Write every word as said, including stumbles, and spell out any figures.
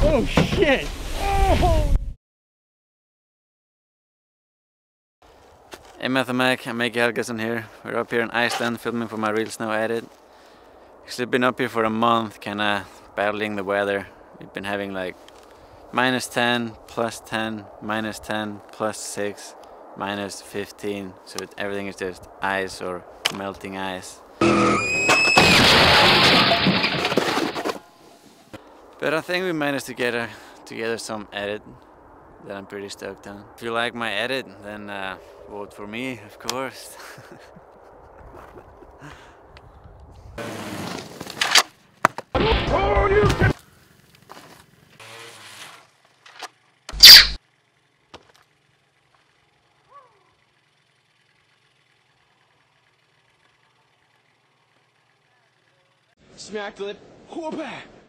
Oh shit! Oh. Hey Mathemac, I'm Eiki Helgason here. We're up here in Iceland filming for my Reels Now edit. Actually been up here for a month, kinda battling the weather. We've been having like minus ten, plus ten, minus ten, plus six, minus fifteen. So it, everything is just ice or melting ice. But I think we managed to get a, together some edit that I'm pretty stoked on. If you like my edit, then uh, vote for me, of course. Smack lip, whoop!